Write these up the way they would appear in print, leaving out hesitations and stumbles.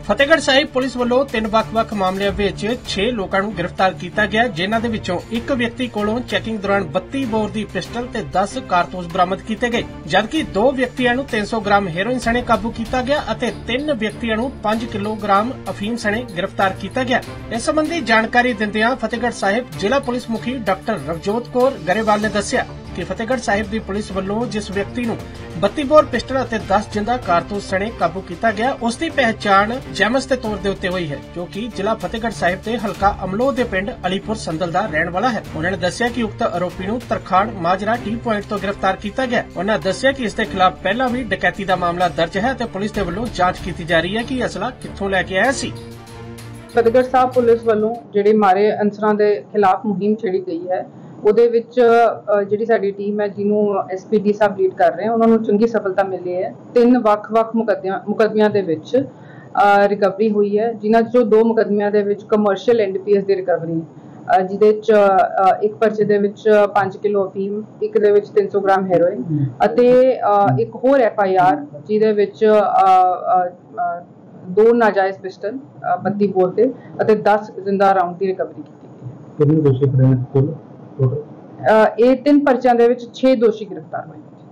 Fatehgarh Sahib police ਵੱਲੋਂ 3 ਵੱਖ-ਵੱਖ ਮਾਮਲਿਆਂ ਵਿੱਚ 6 ਲੋਕਾਂ ਨੂੰ ਗ੍ਰਿਫਤਾਰ ਕੀਤਾ ਗਿਆ, ਜਿਨ੍ਹਾਂ ਦੇ ਵਿੱਚੋਂ ਇੱਕ ਵਿਅਕਤੀ ਕੋਲੋਂ ਚੈਕਿੰਗ ਦੌਰਾਨ 32 ਬੋਰ ਦੀ ਪਿਸਟਲ ਤੇ 10 ਕਾਰਤੂਸ ਬਰਾਮਦ ਕੀਤੇ ਗਏ, ਜਦਕਿ 2 ਵਿਅਕਤੀਆਂ ਨੂੰ 300 ਗ੍ਰਾਮ ਹੈਰੋਇਨ ਸਣੇ ਕਾਬੂ ਕੀਤਾ ਗਿਆ ਅਤੇ 3 ਵਿਅਕਤੀਆਂ ਨੂੰ 5 ਕਿਲੋਗ੍ਰਾਮ ਅਫੀਮ ਸਣੇ ਗ੍ਰਿਫਤਾਰ ਕੀਤਾ ਗਿਆ। ਇਸ ਸੰਬੰਧੀ ਜਾਣਕਾਰੀ ਦਿੰਦਿਆਂ ਫਤਿਹਗੜ੍ਹ ਸਾਹਿਬ ਜ਼ਿਲ੍ਹਾ ਪੁਲਿਸ ਮੁਖੀ ਡਾਕਟਰ ਰਵਜੋਤ ਕੌਰ ਗਰੇਵਾਲ ਨੇ ਦੱਸਿਆ कि फतेहगढ़ साहिब की पुलिस वालों जिस व्यक्ति नूं 32 बोर पिस्टल और 10 जिंदा कारतूस सने काबू किया गया, उसकी पहचान जैमस के तौर के उत्ते हुई है, जो कि जिला फतेहगढ़ साहिब के हलका अमलोह के पिंड अलीपुर संदल का रहने वाला है। उन्होंने दस्सिया कि उक्त आरोपी नूं तरखाड़ माजरा टी पॉइंट तो गिरफ्तार किया गया। उन्होंने दस्सिया कि इसके खिलाफ पहला भी डकैती का मामला दर्ज है तो पुलिस के वालों जांच की जा रही है कि असला कित्थों लैके आया सी। फतेहगढ़ साहब पुलिस वालों जिहड़े मारे अंसरां दे खिलाफ मुहिम छेड़ी गई है, ਉਹਦੇ ਵਿੱਚ ਜਿਹੜੀ ਸਾਡੀ ਟੀਮ ਹੈ ਜਿਹਨੂੰ ਐਸਪੀਡੀ ਸਾਹਿਬ ਲੀਡ ਕਰ ਰਹੇ ਹਨ, ਉਹਨਾਂ ਨੂੰ ਚੰਗੀ ਸਫਲਤਾ ਮਿਲੀ ਹੈ। 3 ਵੱਖ-ਵੱਖ ਮੁਕੱਦਮਿਆਂ ਦੇ ਵਿੱਚ ਰਿਕਵਰੀ ਹੋਈ ਹੈ, ਜਿਨ੍ਹਾਂ ਚੋਂ 2 ਮੁਕੱਦਮਿਆਂ ਦੇ ਵਿੱਚ ਕਮਰਸ਼ੀਅਲ ਐਨਡੀਪੀਐਸ ਦੀ ਰਿਕਵਰੀ, ਜਿਹਦੇ ਚ ਇੱਕ ਪਰਚੇ ਦੇ ਵਿੱਚ 5 ਕਿਲੋ ਅਫੀਮ, ਇੱਕ ਦੇ ਵਿੱਚ 300 ਗ੍ਰਾਮ ਹੈਰੋਇਨ ਅਤੇ ਇੱਕ ਹੋਰ ਐਫਆਈਆਰ ਜਿਹਦੇ ਵਿੱਚ 2 ਨਾਜਾਇਜ਼ ਪਿਸਟਲ 32 ਬੋਰ ਦੇ ਅਤੇ 10 ਜ਼ਿੰਦਾ ਰਾਉਂਡ ਦੀ ਰਿਕਵਰੀ ਕੀਤੀ ਗਈ। ਕਿੰਨੇ ਦੋਸ਼ੀ ਫੜੇ ਨੇ? ਇਹ 3 ਪਰਚਿਆਂ ਦੇ ਵਿੱਚ 6 ਦੋਸ਼ੀ ਗ੍ਰਿਫਤਾਰ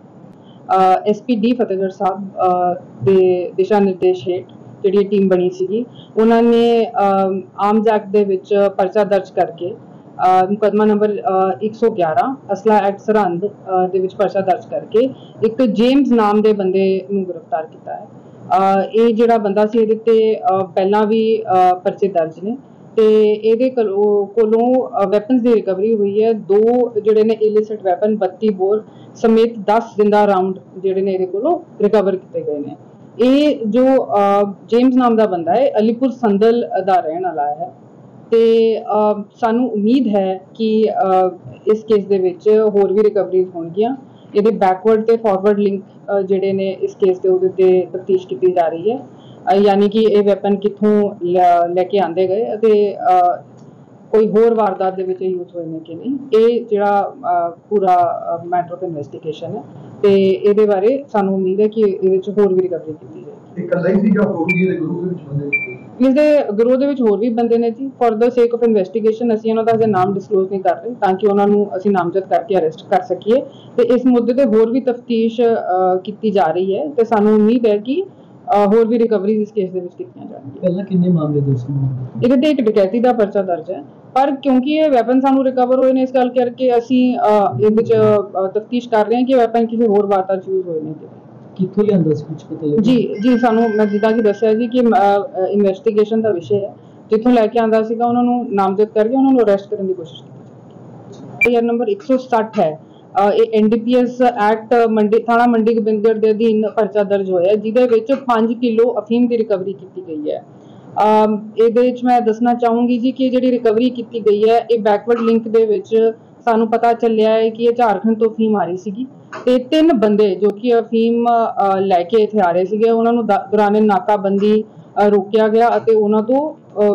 ਹੋਏ। ਐਸਪੀਡੀ ਫਤਿਹਗੜ੍ਹ ਸਾਹਿਬ ਦੇ ਦਿਸ਼ਾ ਨਿਰਦੇਸ਼ ਹੇਠ ਜਿਹੜੀ ਟੀਮ ਬਣੀ ਸੀਗੀ, ਉਹਨਾਂ ਨੇ ਆਰਮਜ਼ ਐਕਟ ਦੇ ਵਿੱਚ ਪਰਚਾ ਦਰਜ ਕਰਕੇ ਮੁਕੱਦਮਾ ਨੰਬਰ 111 ਅਸਲਾ ਐਕਟ ਸਰਹੰਦ ਦੇ ਵਿੱਚ ਪਰਚਾ ਦਰਜ ਕਰਕੇ ਇੱਕ ਜੇਮਸ ਨਾਮ ਦੇ ਬੰਦੇ ਨੂੰ ਗ੍ਰਿਫਤਾਰ ਕੀਤਾ ਹੈ। ਇਹ ਜਿਹੜਾ ਬੰਦਾ ਸੀ, ਇਹਦੇ ਤੇ ਪਹਿਲਾਂ ਵੀ ਪਰਚੇ ਦਰਜ ਨੇ ਤੇ ਇਹਦੇ ਕੋਲੋਂ ਵੈਪਨਸ ਦੀ ਰਿਕਵਰੀ ਹੋਈ ਹੈ। 2 ਜਿਹੜੇ ਨੇ ਇਲਿਸਿਟ ਵੈਪਨ 32 ਬੋਰ ਸਮੇਤ 10 ਜ਼ਿੰਦਾ ਰਾਉਂਡ ਜਿਹੜੇ ਨੇ ਇਹਦੇ ਕੋਲੋਂ ਰਿਕਵਰ ਕੀਤੇ ਗਏ ਨੇ। ਇਹ ਜੋ ਜੇਮਸ ਨਾਮ ਦਾ ਬੰਦਾ ਹੈ, ਅਲੀਪੁਰ ਸੰਦਲ ਦਾ ਰਹਿਣ ਵਾਲਾ ਹੈ ਤੇ ਸਾਨੂੰ ਉਮੀਦ ਹੈ ਕਿ ਇਸ ਕੇਸ ਦੇ ਵਿੱਚ ਹੋਰ ਵੀ ਰਿਕਵਰੀਜ਼ ਹੋਣਗੀਆਂ। ਇਹਦੇ ਬੈਕਵਰਡ ਤੇ ਫਾਰਵਰਡ ਲਿੰਕ ਜਿਹੜੇ ਨੇ ਇਸ ਕੇਸ ਦੇ ਉਹਦੇ ਤੇ ਤਫਤੀਸ਼ ਕੀਤੀ ਜਾ ਰਹੀ ਹੈ, यानी कि ये वैपन कित्थों लैके आंदे गए ते कोई होर वारदात दे विच यूज होए ने कि नहीं, ये जिहड़ा पूरा मैटर ऑफ इन्वेस्टिगेशन है ते इहदे बारे सानू उम्मीद है कि इहदे विच होर भी रिकवरी कीती जाएगी। इकल्ला ही सीगा होर भी इहदे ग्रुप विच बंदे इसदे ग्रोह दे विच होर भी बंदे ने जी। For the sake of investigation असीं उन्हां दा अजे नाम डिसक्लोज नहीं कर रहे ताकि उन्हां नूं असीं नामजद करके अरेस्ट कर सकीए ते इस मुद्दे ते होर भी तफ्तीश कीती जा रही है ते सानू उम्मीद है कि ਹੋਰ ਵੀ ਰਿਕਵਰੀਜ਼ ਇਸ ਕੇਸ ਦੇ ਵਿੱਚ ਕੀਤੀਆਂ ਜਾਣਗੀਆਂ। ਪਹਿਲਾਂ ਕਿੰਨੇ ਮਾਮਲੇ ਦਰਜ ਹੋਏ? ਇਹਦੇ ਤੇ ਇੱਕ ਡਕੈਤੀ ਦਾ ਪਰਚਾ ਦਰਜ ਹੈ, ਪਰ ਕਿਉਂਕਿ ਇਹ ਵੈਪਨ ਸਾਨੂੰ ਰਿਕਵਰ ਹੋਏ ਨੇ, ਇਸ ਕਰਕੇ ਅਸੀਂ ਇਹਦੇ ਵਿੱਚ ਤਫਤੀਸ਼ ਕਰ ਰਹੇ ਹਾਂ ਕਿ ਵੈਪਨ ਕਿਸੇ ਹੋਰ ਵਾਰਦਾਤ 'ਚ ਯੂਜ਼ ਹੋਏ ਨੇ। ਕਿੱਥੋਂ ਲਿਆਂਦਾ ਸੀ ਕੁਝ ਪਤਾ ਲੱਗਿਆ? ਜੀ ਸਾਨੂੰ ਮੈਂ ਜਿੱਦਾਂ ਕਿ ਦੱਸਿਆ ਜੀ ਕਿ ਇਨਵੈਸਟੀਗੇਸ਼ਨ ਦਾ ਵਿਸ਼ੇ ਹੈ, ਜਿੱਥੋਂ ਲੈ ਕੇ ਆਂਦਾ ਸੀਗਾ ਉਹਨਾਂ ਨੂੰ ਨਾਮਜ਼ਦ ਕਰਕੇ ਉਹਨਾਂ ਨੂੰ ਅਰੈਸਟ ਕਰਨ ਦੀ ਕੋਸ਼ਿਸ਼ ਕੀਤੀ। ਇਹ ਨੰਬਰ 160 ਹੈ। ਇਹ ਐਨਡੀਪੀਐਸ ਐਕਟ ਮੰਡੀ ਥਾਣਾ ਮੰਡੀ ਗੋਬਿੰਦਗੜ੍ਹ ਦੇ ਅਧੀਨ ਪਰਚਾ ਦਰਜ ਹੋਇਆ, ਜਿਹਦੇ ਵਿੱਚ 5 ਕਿਲੋ ਅਫੀਮ ਦੀ ਰਿਕਵਰੀ ਕੀਤੀ ਗਈ ਹੈ। ਇਹਦੇ ਵਿੱਚ ਮੈਂ ਦੱਸਣਾ ਚਾਹੂੰਗੀ ਜੀ ਕਿ ਜਿਹੜੀ ਰਿਕਵਰੀ ਕੀਤੀ ਗਈ ਹੈ, ਇਹ ਬੈਕਵਰਡ ਲਿੰਕ ਦੇ ਵਿੱਚ ਸਾਨੂੰ ਪਤਾ ਚੱਲਿਆ ਹੈ ਕਿ ਇਹ ਝਾਰਖੰਡ ਤੋਂ ਅਫੀਮ ਆ ਰਹੀ ਸੀਗੀ ਤੇ 3 ਬੰਦੇ ਜੋ ਕਿ ਅਫੀਮ ਲੈ ਕੇ ਇੱਥੇ ਆ ਰਹੇ ਸੀਗੇ, ਉਹਨਾਂ ਨੂੰ ਦੌਰਾਨੇ ਨਾਕਾਬੰਦੀ ਰੋਕਿਆ ਗਿਆ ਅਤੇ ਉਹਨਾਂ ਤੋਂ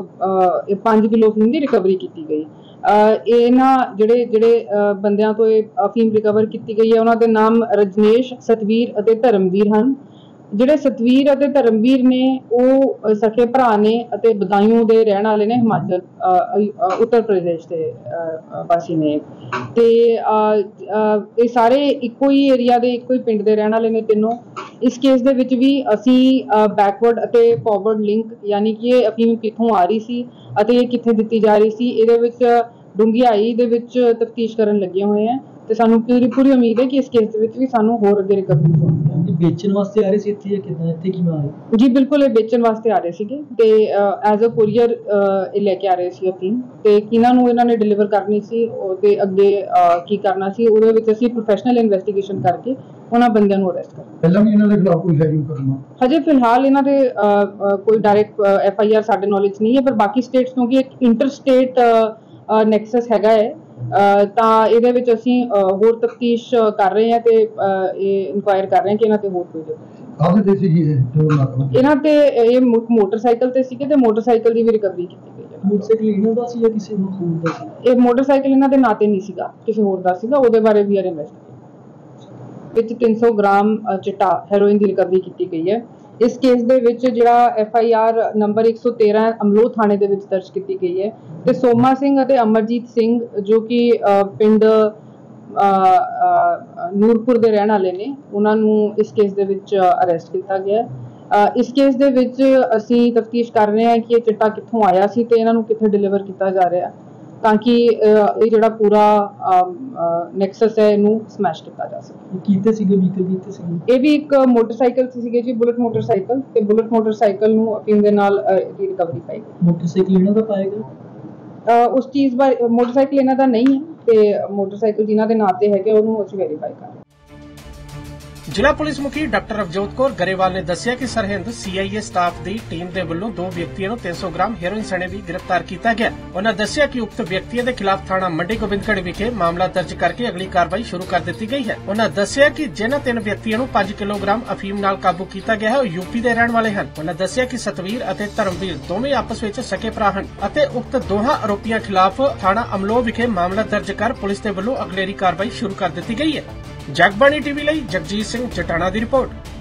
5 ਕਿਲੋ ਅਫੀਮ ਦੀ ਰਿਕਵਰੀ ਕੀਤੀ ਗਈ। ਇਹਨਾਂ ਜਿਹੜੇ ਬੰਦਿਆਂ ਤੋਂ ਇਹ ਅਫੀਮ ਰਿਕਵਰ ਕੀਤੀ ਗਈ ਹੈ, ਉਹਨਾਂ ਦੇ ਨਾਮ ਰਜਨੇਸ਼, ਸਤਵੀਰ ਅਤੇ ਧਰਮਵੀਰ ਹਨ। ਜਿਹੜੇ ਸਤਵੀਰ ਅਤੇ ਧਰਮਵੀਰ ਨੇ ਉਹ ਸਕੇ ਭਰਾ ਨੇ ਅਤੇ ਬਦਾयूं ਦੇ ਰਹਿਣ ਵਾਲੇ ਨੇ, ਹਿਮਾਚਲ ਉੱਤਰ ਪ੍ਰਦੇਸ਼ ਦੇ ਵਾਸੀ ਨੇ ਤੇ ਇਹ ਸਾਰੇ ਇੱਕੋ ਹੀ ਏਰੀਆ ਦੇ ਇੱਕੋ ਹੀ ਪਿੰਡ ਦੇ ਰਹਿਣ ਵਾਲੇ ਨੇ ਤਿੰਨੋਂ। ਇਸ ਕੇਸ ਦੇ ਵਿੱਚ ਵੀ ਅਸੀਂ ਬੈਕਵਰਡ ਅਤੇ ਫਾਰਵਰਡ ਲਿੰਕ, ਯਾਨੀ ਕਿ ਇਹ ਅਫੀਮ ਕਿੱਥੋਂ ਆ ਰਹੀ ਸੀ ਅਤੇ ਇਹ ਕਿੱਥੇ ਦਿੱਤੀ ਜਾ ਰਹੀ ਸੀ, ਇਹਦੇ ਵਿੱਚ ਡੂੰਘਾਈ ਦੇ ਵਿੱਚ ਤਫਤੀਸ਼ ਕਰਨ ਲੱਗੇ ਹੋਏ ਆ ਤੇ ਸਾਨੂੰ ਪੂਰੀ ਉਮੀਦ ਹੈ ਕਿ ਇਸ ਕੇਸ ਦੇ ਵਿੱਚ ਵੀ ਸਾਨੂੰ ਹੋਰ ਅੱਗੇ ਰਿਕਵਰੀ ਹੋਣਗੀ। बेचने वास्ते आ रहे थे इत्थे या किदां इत्थे किवें आए? जी बिल्कुल, ये बेचण वास्ते आ रहे सीगे ते एज अ कुरियर लेके आ रहे सी अफीम ते किन्हां नूं इन्हां ने डिलीवर करनी सी ते अगे की करना सी, ਉਹਦੇ ਵਿੱਚ ਅਸੀਂ ਪ੍ਰੋਫੈਸ਼ਨਲ ਇਨਵੈਸਟੀਗੇਸ਼ਨ ਕਰਕੇ ਉਹਨਾਂ ਬੰਦਿਆਂ ਨੂੰ ਅਰੈਸਟ ਕਰ। ਪਹਿਲਾਂ ਵੀ ਇਹਨਾਂ ਦੇ ਖਿਲਾਫ ਕੋਈ ਹੈਗਿੰਗ ਕਰਨਾ? ਹਜੇ ਫਿਲਹਾਲ ਇਹਨਾਂ ਦੇ ਕੋਈ ਡਾਇਰੈਕਟ ਐਫਆਈਆਰ ਸਾਡੇ ਨੌਲੇਜ ਨਹੀਂ ਹੈ, ਪਰ ਬਾਕੀ ਸਟੇਟਸ ਕਿਉਂਕਿ ਇੱਕ ਇੰਟਰ ਸਟੇਟ ਨੈਕਸਸ ਹੈਗਾ ਹੈ ਤਾਂ ਇਹਦੇ ਵਿੱਚ ਅਸੀਂ ਹੋਰ ਤਫਤੀਸ਼ ਕਰ ਰਹੇ ਹਾਂ ਤੇ ਇਹ ਇਨਕੁਆਇਰ ਕਰ ਰਹੇ ਹਾਂ ਕਿ ਇਹਨਾਂ ਤੇ ਹੋਰ ਕੋਈ ਇਹਨਾਂ ਤੇ ਇਹ ਮੋਟਰਸਾਈਕਲ ਤੇ ਸੀਗੇ ਤੇ ਮੋਟਰਸਾਈਕਲ ਦੀ ਵੀ ਰਿਕਵਰੀ ਕੀਤੀ ਗਈ ਹੈ। ਮੋਟਰਸਾਈਕਲ ਇਹਨਾਂ ਦਾ ਸੀ ਜਾਂ ਕਿਸੇ ਹੋਰ ਦਾ ਸੀ? ਇਹ ਮੋਟਰਸਾਈਕਲ ਇਹਨਾਂ ਦੇ ਨਾਂ ਤੇ ਨਹੀਂ ਸੀਗਾ, ਕਿਸੇ ਹੋਰ ਦਾ ਸੀਗਾ, ਉਹਦੇ ਬਾਰੇ ਵੀ ਇਨਵੈਸਟੀਗੇਟ ਵਿੱਚ 300 ਗ੍ਰਾਮ ਚਿੱਟਾ ਹੈਰੋਇਨ ਦੀ ਰਿਕਵਰੀ ਕੀਤੀ ਗਈ ਹੈ। ਇਸ ਕੇਸ ਦੇ ਵਿੱਚ ਜਿਹੜਾ FIR ਨੰਬਰ 113 ਅਮਲੋਹ ਥਾਣੇ ਦੇ ਵਿੱਚ ਦਰਜ ਕੀਤੀ ਗਈ ਹੈ ਤੇ ਸੋਮਾ ਸਿੰਘ ਅਤੇ ਅਮਰਜੀਤ ਸਿੰਘ ਜੋ ਕਿ ਪਿੰਡ ਨੂਰਪੁਰ ਦੇ ਰਹਿਣ ਵਾਲੇ ਨੇ, ਉਹਨਾਂ ਨੂੰ ਇਸ ਕੇਸ ਦੇ ਵਿੱਚ ਅਰੈਸਟ ਕੀਤਾ ਗਿਆ। ਇਸ ਕੇਸ ਦੇ ਵਿੱਚ ਅਸੀਂ ਤਫਤੀਸ਼ ਕਰ ਰਹੇ ਹਾਂ ਕਿ ਇਹ ਚਿੱਟਾ ਕਿੱਥੋਂ ਆਇਆ ਸੀ ਤੇ ਇਹਨਾਂ ਨੂੰ ਕਿੱਥੇ ਡਿਲੀਵਰ ਕੀਤਾ ਜਾ ਰਿਹਾ, ਤਾਂ ਕਿ ਇਹ ਜਿਹੜਾ ਪੂਰਾ ਨੈਕਸਸ ਹੈ ਇਹਨੂੰ ਸਮੈਸ਼ ਕੀਤਾ ਜਾ ਸਕੇ। ਕੀਤੇ ਸੀਗੇ ਵਹੀਕਲ ਕੀਤੇ ਸੀਗੇ? ਇਹ ਵੀ ਇੱਕ ਮੋਟਰਸਾਈਕਲ ਸੀਗੇ ਜੀ, ਬੁਲਟ ਮੋਟਰਸਾਈਕਲ, ਤੇ ਬੁਲਟ ਮੋਟਰਸਾਈਕਲ ਨੂੰ ਅਫੀਮ ਦੇ ਨਾਲ ਇਹਦੀ ਰਿਕਵਰੀ ਪਾਈ। ਮੋਟਰਸਾਈਕਲ ਇਹਨਾਂ ਦਾ ਪਾਏਗਾ? ਉਸ ਚੀਜ਼ ਬਾਰੇ ਮੋਟਰਸਾਈਕਲ ਇਹਨਾਂ ਦਾ ਨਹੀਂ ਹੈ ਤੇ ਮੋਟਰਸਾਈਕਲ ਜਿਨ੍ਹਾਂ ਦੇ ਨਾਂ ਤੇ ਹੈਗੇ ਉਹਨੂੰ ਅਸੀਂ ਵੈਰੀਫਾਈ ਕਰ ਰਹੇ ਹਾਂ। ਜ਼ਿਲ੍ਹਾ ਪੁਲਿਸ ਮੁਖੀ ਡਾਕਟਰ ਰਵਜੋਤ ਕੌਰ ਗਰੇਵਾਲ ਨੇ ਦੱਸਿਆ ਕਿ ਸਰਹਿੰਦ CIA ਸਟਾਫ ਦੀ ਟੀਮ ਦੇ ਵੱਲੋਂ 2 ਵਿਅਕਤੀਆਂ ਨੂੰ 300 ਗ੍ਰਾਮ ਹੈਰੋਇਨ ਸਣੇ ਵੀ ਗ੍ਰਿਫਤਾਰ ਕੀਤਾ ਗਿਆ। ਉਹਨਾਂ ਦੱਸਿਆ ਕਿ ਉਕਤ ਵਿਅਕਤੀਆਂ ਦੇ ਖਿਲਾਫ ਥਾਣਾ ਮੰਡੀ ਗੋਬਿੰਦਗੜ੍ਹ ਵਿਖੇ ਮਾਮਲਾ ਦਰਜ ਕਰਕੇ ਅਗਲੀ ਕਾਰਵਾਈ ਸ਼ੁਰੂ ਕਰ ਦਿੱਤੀ ਗਈ ਹੈ। ਉਹਨਾਂ ਦੱਸਿਆ ਕਿ ਜਿਨ੍ਹਾਂ 3 ਵਿਅਕਤੀਆਂ ਨੂੰ 5 ਕਿਲੋਗ੍ਰਾਮ ਅਫੀਮ ਨਾਲ ਕਾਬੂ ਕੀਤਾ ਗਿਆ ਹੈ ਉਹ UP ਦੇ ਰਹਿਣ ਵਾਲੇ ਹਨ। ਉਹਨਾਂ ਦੱਸਿਆ ਕਿ ਸਤਵੀਰ ਅਤੇ ਧਰਮਵੀਰ ਦੋਵੇਂ ਆਪਸ ਵਿੱਚ ਸਕੇ ਭਰਾ ਹਨ ਅਤੇ ਉਕਤ ਦੋਹਾਂ ਆਰੋਪੀਆਂ ਖਿਲਾਫ ਥਾਣਾ ਅਮਲੋਹ ਵਿਖੇ ਮਾਮਲਾ ਦਰਜ ਕਰ ਪੁਲਿਸ ਦੇ ਵੱਲੋਂ ਅਗਲੇਰੀ ਕਾਰਵਾਈ ਸ਼ੁਰੂ ਕਰ ਦਿੱਤੀ ਗਈ ਹੈ। ਜਗਬਾਣੀ TV ਲਈ ਜਗਜੀਤ ਸਿੰਘ ਜਟਾਣਾ ਦੀ ਰਿਪੋਰਟ।